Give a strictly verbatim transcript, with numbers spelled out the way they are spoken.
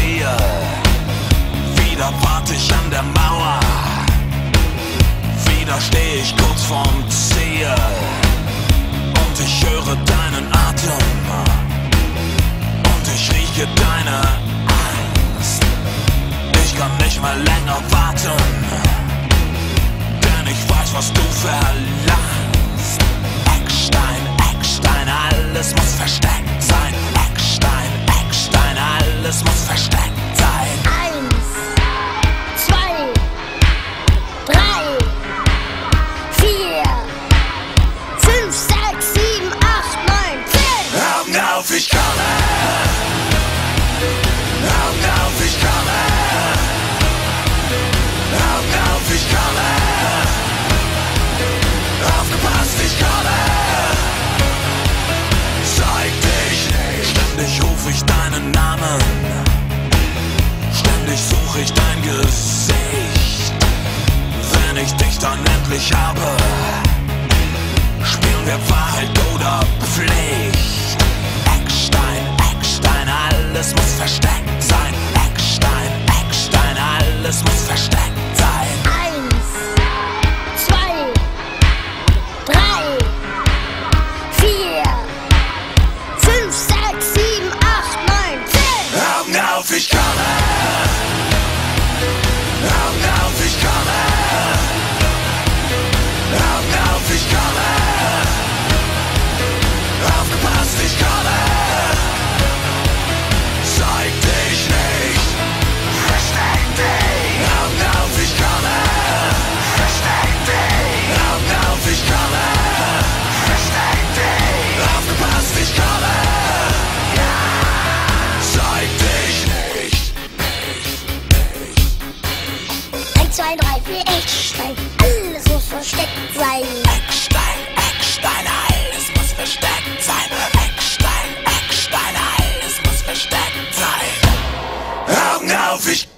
sehe. Wieder warte ich an der Mauer, wieder steh ich kurz vorm Ziel. Und ich höre deinen Atem und ich rieche deine Angst. Ich kann nicht mehr länger warten, denn ich weiß, was du verlangst. Eckstein, Eckstein, alles muss versteckt sein. Eckstein, Eckstein, alles muss versteckt sein. Eins, zwei, drei, vier, fünf, sechs, sieben, acht, neun, zehn. Augen auf, ich komme. Augen auf, ich komme. Augen auf, ich komme. Aufgepasst, ich komme. Zeig dich nicht. Ständig ruf ich deinen Namen, ständig such ich dein Gesicht. Wenn ich dich dann endlich habe, spielen wir Wahrheit oder Pflicht. Eckstein, Eckstein, alles muss versteckt sein. Eckstein, Eckstein, alles muss versteckt sein. Eins, zwei, drei, vier, fünf, sechs, sieben, acht, neun, zehn. Augen auf, ich komme. Augen auf, ich komme. Augen auf, ich komme. Aufgepasst, ich komme. Zeig dich nicht. Versteck dich. Augen auf, ich komme. Versteck dich. Augen auf, ich komme. Versteck dich. Aufgepasst, ich komme. Zeig dich nicht. Eins, zwei, drei, vier, Eckstein, alles muss versteckt sein. Eckstein, Eckstein, alles muss versteckt sein. Eckstein, Eckstein, alles muss versteckt sein. Augen auf, ich